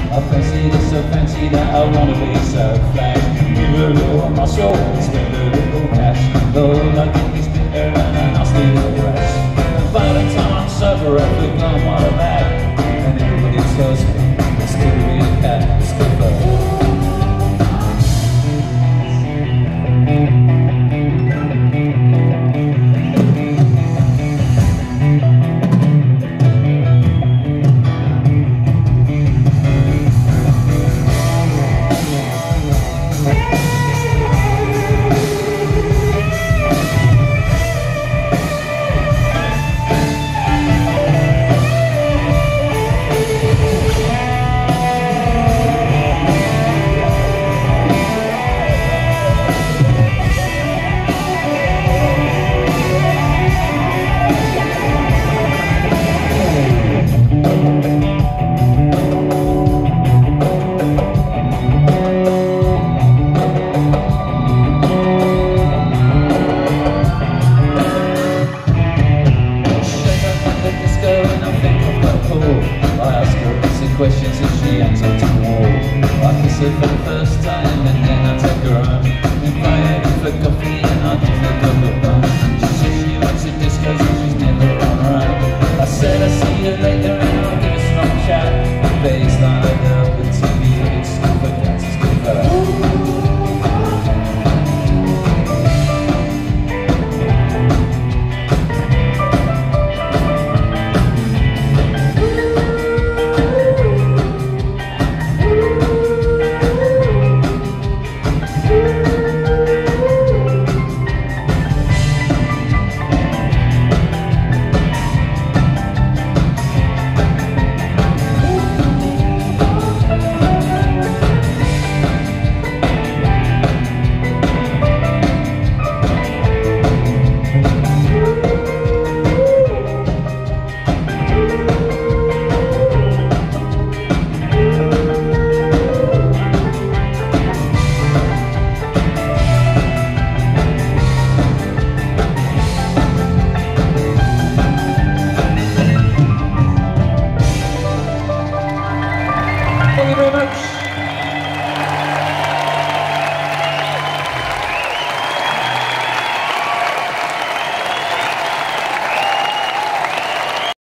I fancy this so fancy that I wanna be so flash. Give a little on my soul, spend a little cash. Though I get this bitter and a nasty little rash. And by the time I'm sober, I've forgotten what I've had. And everybody tells me it's good to be a cat, it's good for questions if she answered to all. I kissed her for the first time and